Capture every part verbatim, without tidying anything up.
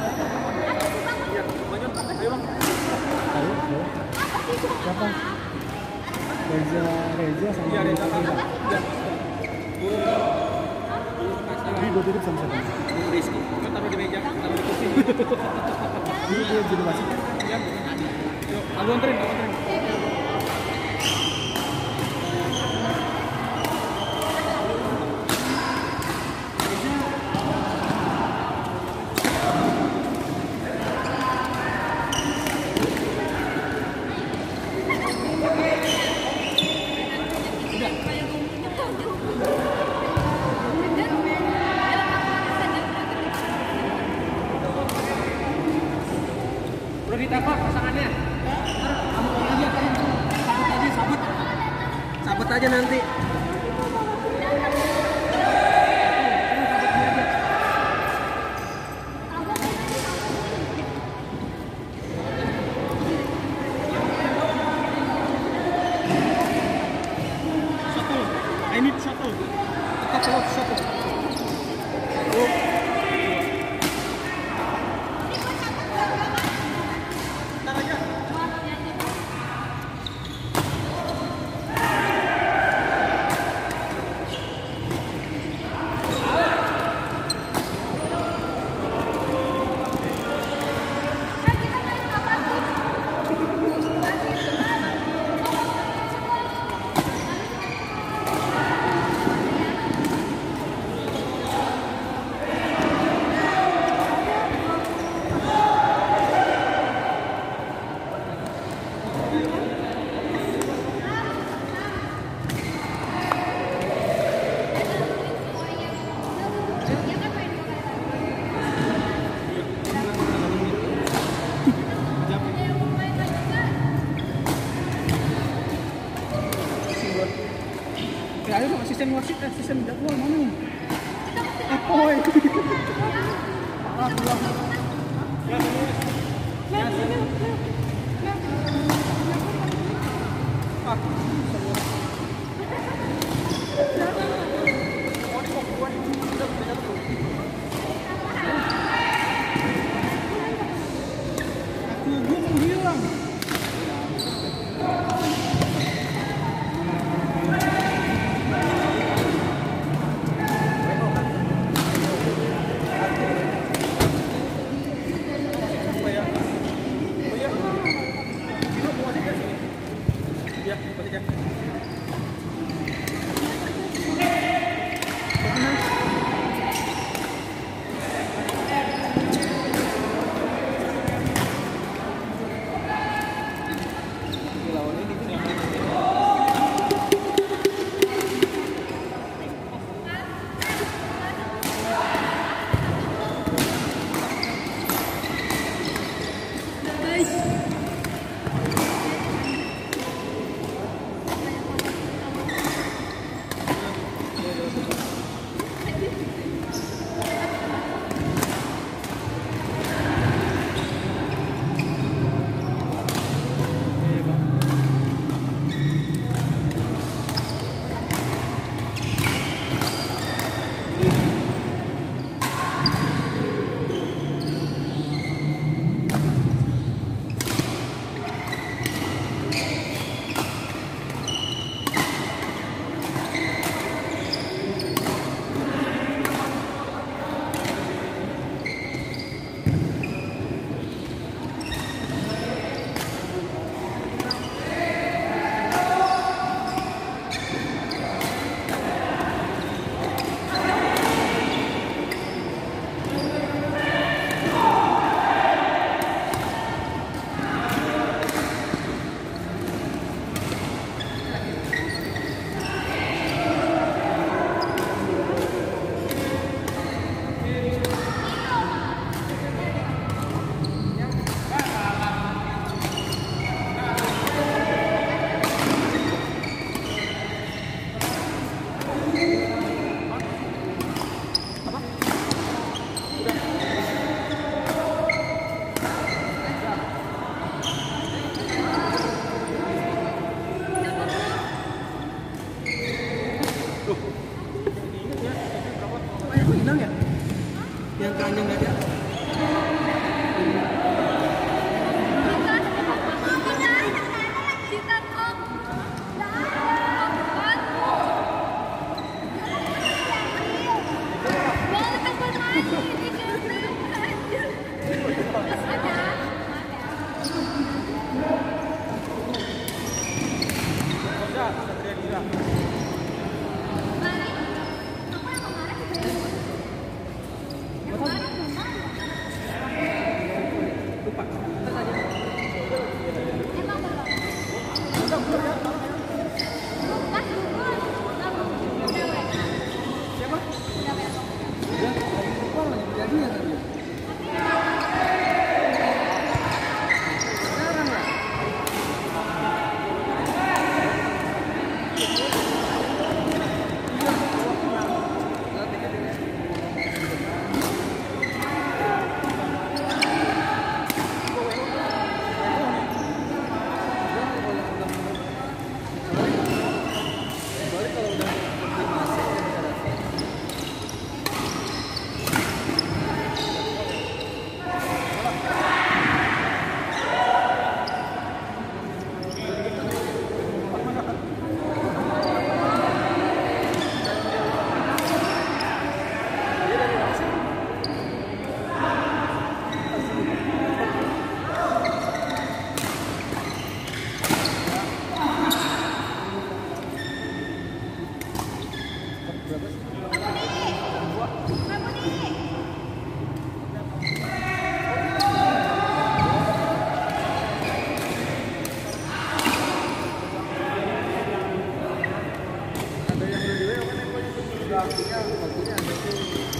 Iya, semuanya. Ayo bang. Ayo, ayo. Siapa? Reza, Reza sama Iya, Reza sama. Reza. Iya. Ini gue tutup sama siapa? Rizky. Kan taruh di meja, taruh di kursi. Ini dia jadi wasit. Iya. Yuk, aku anterin, aku anterin. Udah ditangkap pasangannya. Ntar kamu aja kan. Sabut aja, sabut. Sabut aja nanti. Shuttle. I need shuttle. Tetap lewat shuttle. Oh. Ntar aja. Ya ayo dong, asisten wasit, asisten jadwal mana? Apoy. Parah pulang. Ya, ya, ah, aku gue mau bilang. Ya, balik ya. artinya bajunya ada tuh.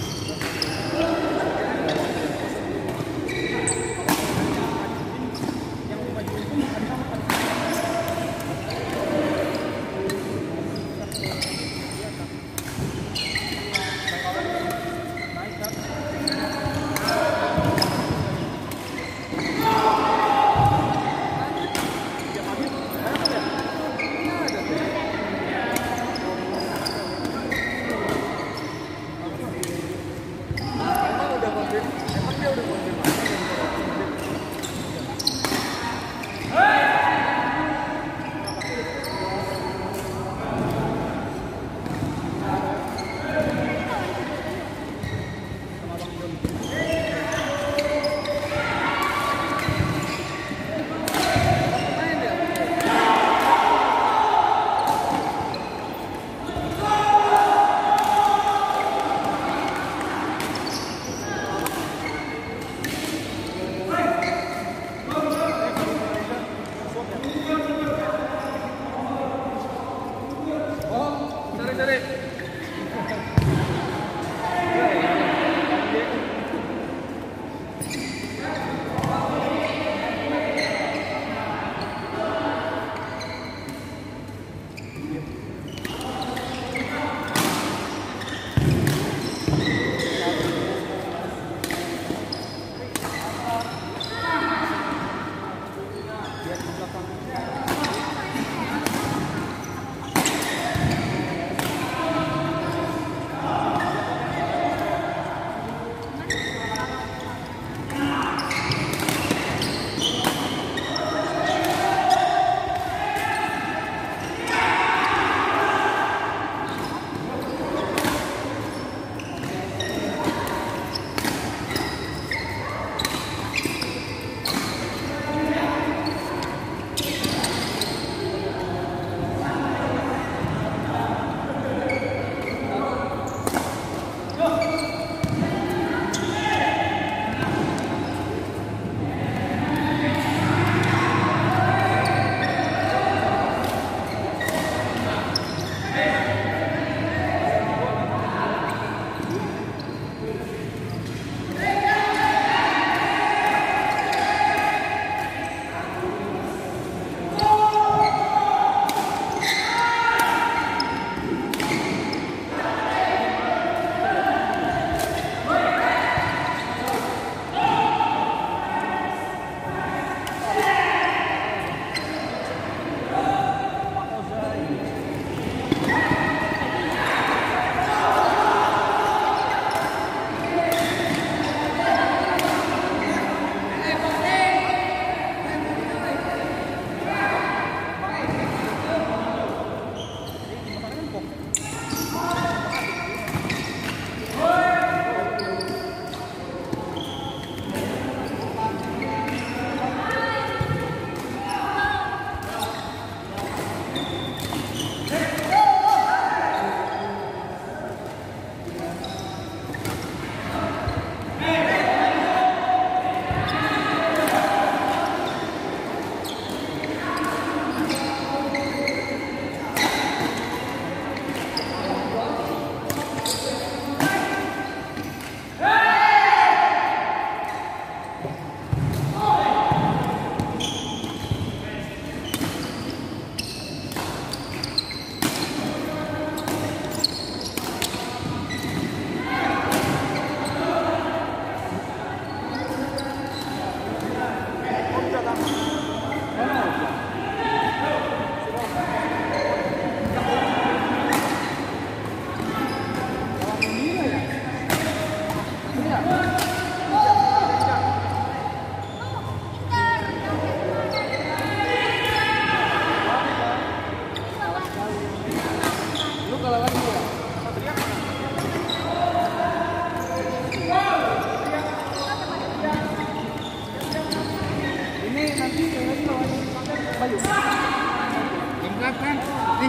Lengkap kan? Nih.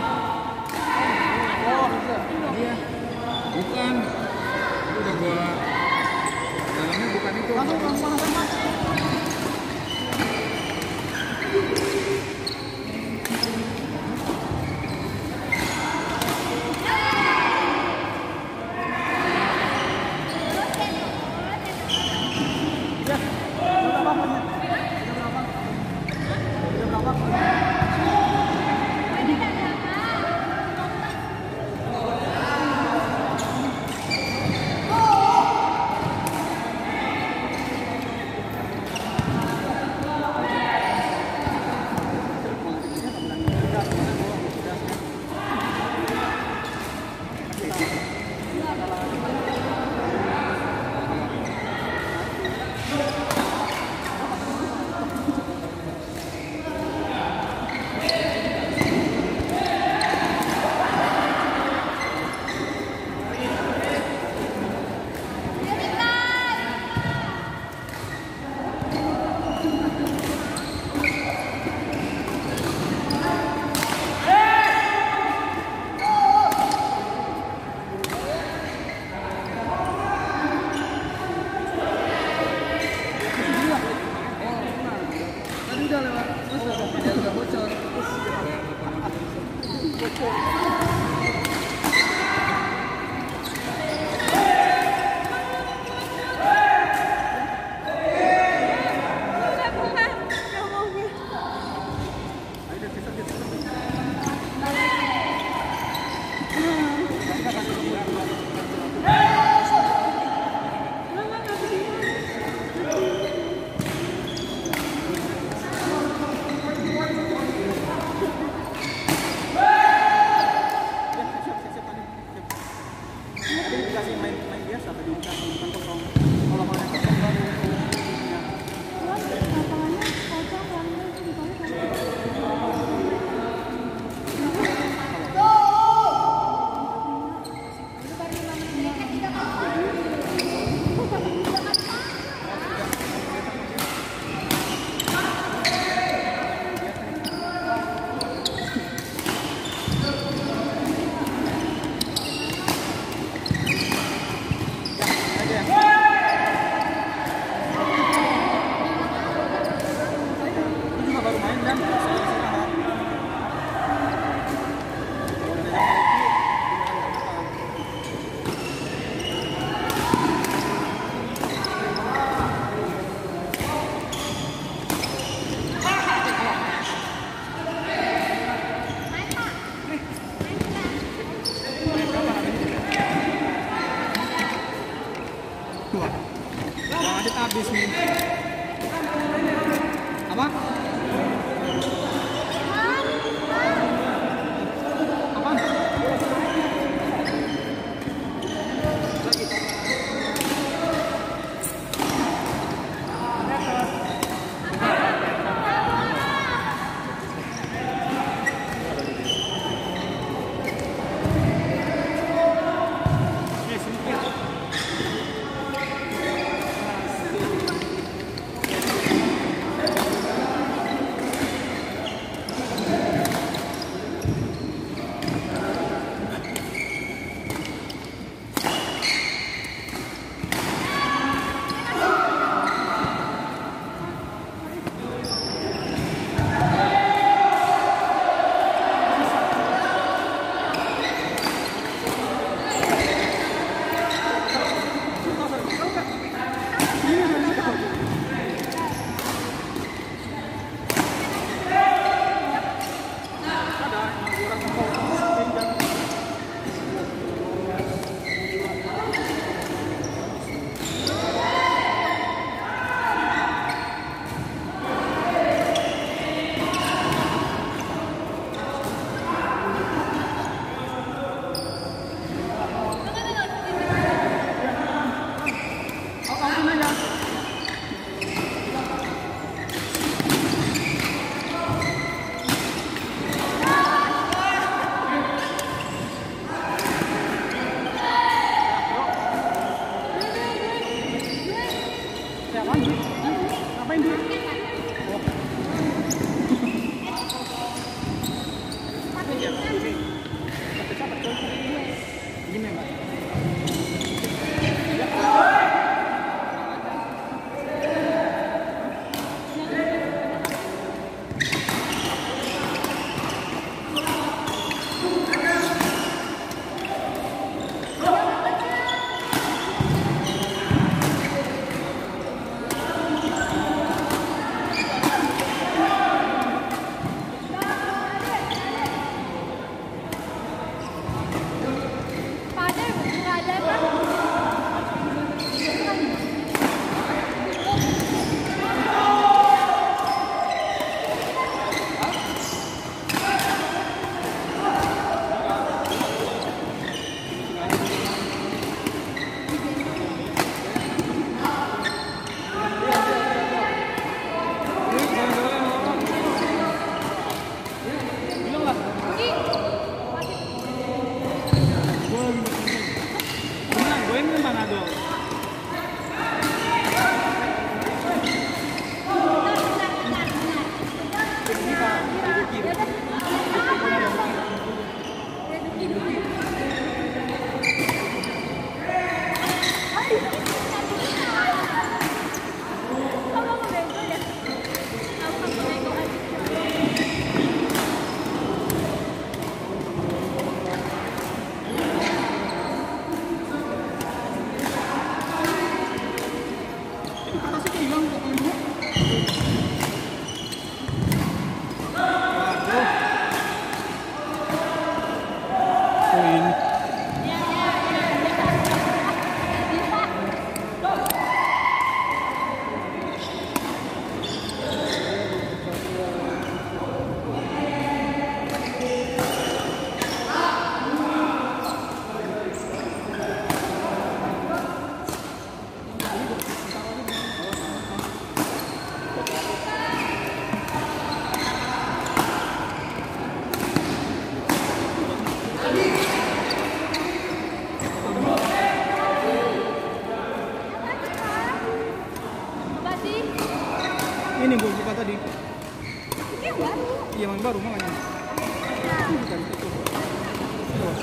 Oh, iya. Bukan. Itu udah gua dalamnya bukan itu. Langsung langsung langsung. berapa poinnya? Udah berapa? Udah berapa? Udah lewat, terus udah udah bocor. Dikasih main main biasa, tadi dikasih bukan kosong. Kalau mau kosong baru. Lapangannya kosong, warnanya itu dibalik. Habis nih. Apa? Apa? Ini Bu buka tadi. Ini yang baru. Iya, yang baru makanya. Ini bukan itu. Tuh.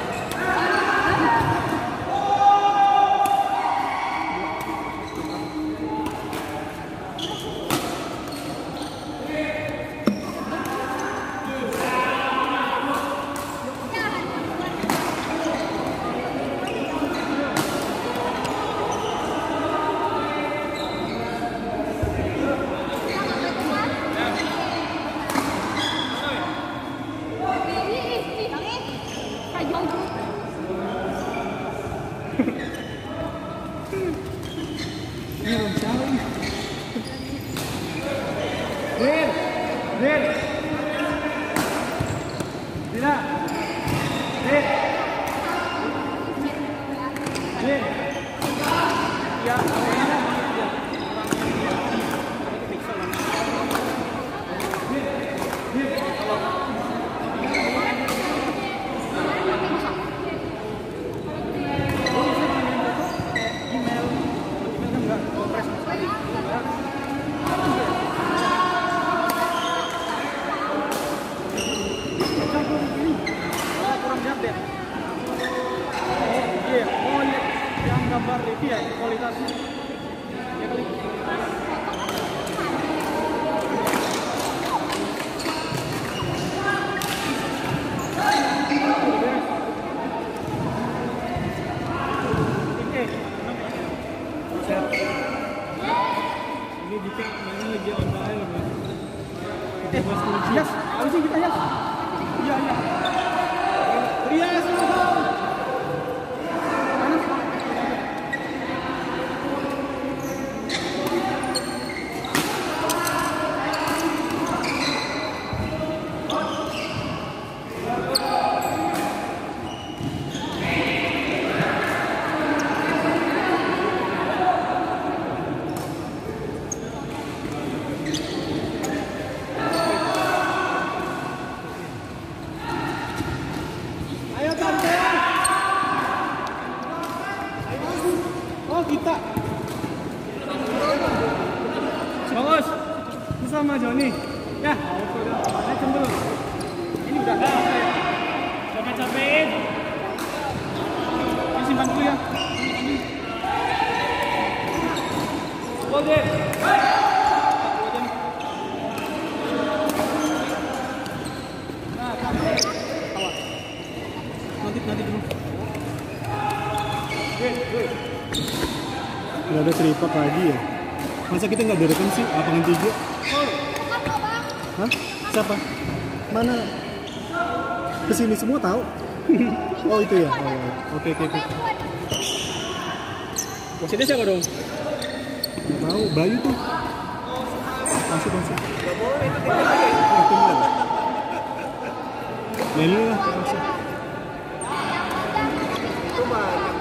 Ini belum siapa ini? Din, Din, Dina, Din, Din, ya, orangnya ya, Din, Din, email, email kan nggak kompres sekali. Oh, kurang update. Oh, iya. Oh, lihat yang gambar itu ya, kualitasnya. Ya kali. Ini dikit, ini lagi online loh. Eh, Yas, apa sih kita Yas? Iya, iya. Rias, langsung. Ayo tante. Oh kita. Bagus. Itu sama Joni. Ya. Ayo dulu. Ini udah. Capek-capekin. Ini simpan dulu ya. Boleh. Nanti nanti dulu. Nggak ada seripak lagi ya? Masa kita nggak direkam sih? Lapangan tiga? Hah? Siapa? Mana? Kesini semua tahu? Oh itu ya? Oh, oke oke oke. Wasitnya siapa dong? Nggak tahu. Bayu tuh. Masuk masuk. Nggak boleh itu kita Oh, itu nggak. Melu lah. Masuk. itu banyak.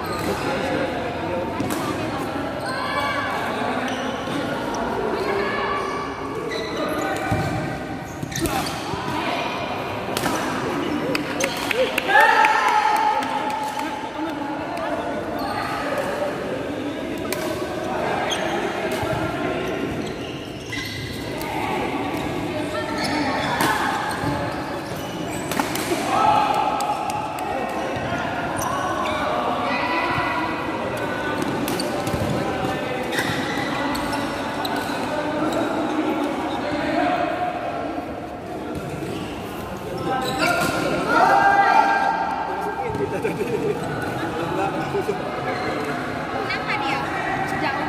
Kenapa dia? Jauh.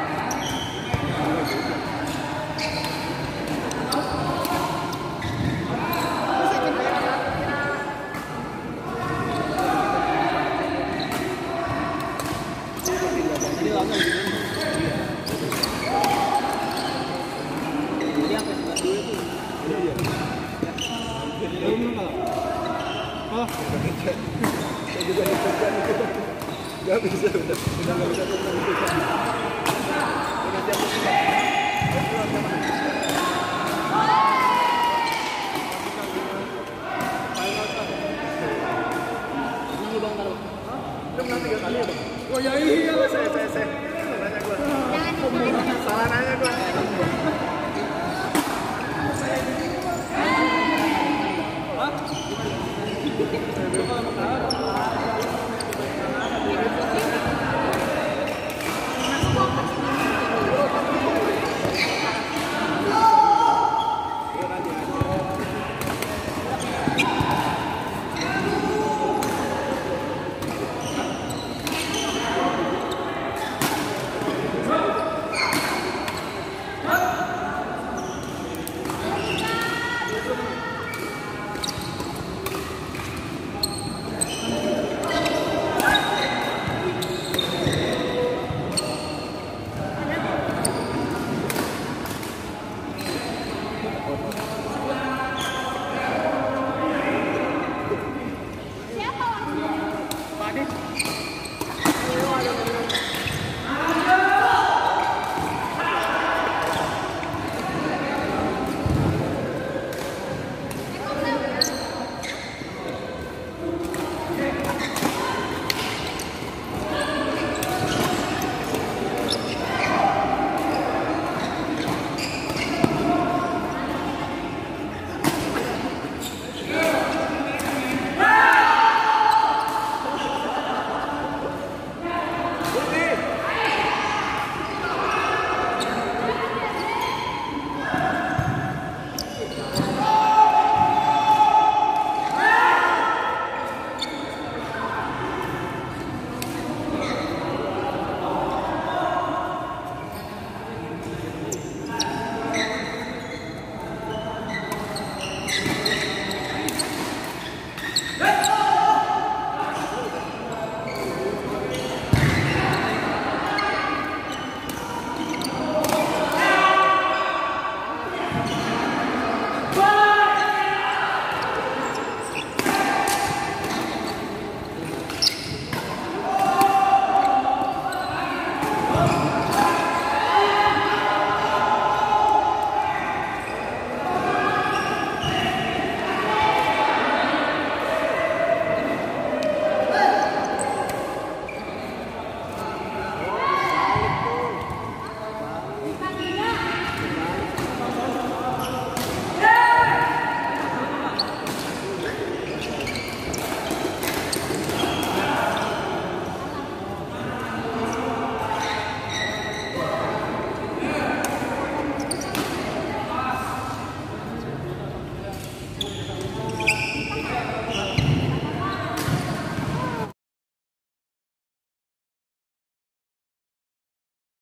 Tadi lama gitu. Jadi apa sebelah dulu itu? Iya. Belum belum kalau. Oh, Saya juga ditekan itu. Gak bisa, udah udah nggak bisa tuh. Udah siap.